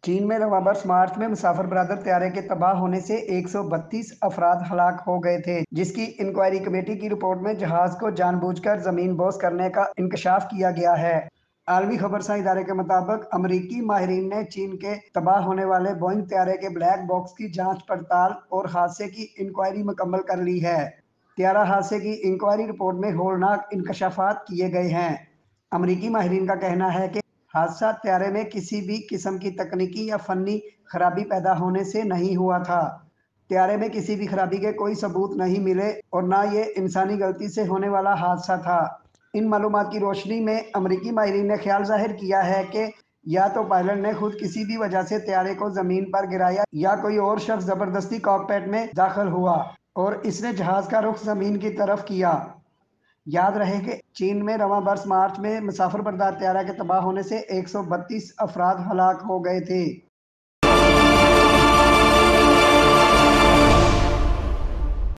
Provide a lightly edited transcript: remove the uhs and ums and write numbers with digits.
चीन में रवां बरस मार्च में मुसाफिर बरदर त्यारे के तबाह होने से 132 अफराद हलाक हो गए थे, जिसकी इंक्वायरी कमेटी की रिपोर्ट में जहाज को जानबूझकर जमीन बोस करने का इंकशाफ किया गया है। आलमी खबरसां इदारे के मुताबिक अमरीकी माहिरीन ने चीन के तबाह होने वाले बोइंग त्यारे के ब्लैक बॉक्स की जांच पड़ताल और हादसे की इंक्वायरी मुकम्मल कर ली है। त्यारा हादसे की इंक्वायरी रिपोर्ट में होलनाक इंकशाफात किए गए हैं। अमरीकी माहिरीन का कहना है कि हादसा त्यारे में किसी भी किस्म की तकनीकी या फनी खराबी पैदा होने से नहीं हुआ था। त्यारे में किसी भी खराबी के कोई सबूत नहीं मिले और ना ये इंसानी गलती से होने वाला हादसा था। इन मालूमात की रोशनी में अमरीकी माहिरीन ने ख्याल जाहिर किया है कि या तो पायलट ने खुद किसी भी वजह से त्यारे को जमीन पर गिराया या कोई और शख्स जबरदस्ती कॉकपिट में दाखिल हुआ और इसने जहाज का रुख जमीन की तरफ किया। याद रहे कि चीन में रवां बरस मार्च में मुसाफिर बरदार त्यारा के तबाह होने से 132 अफराद हलाक हो गए थे।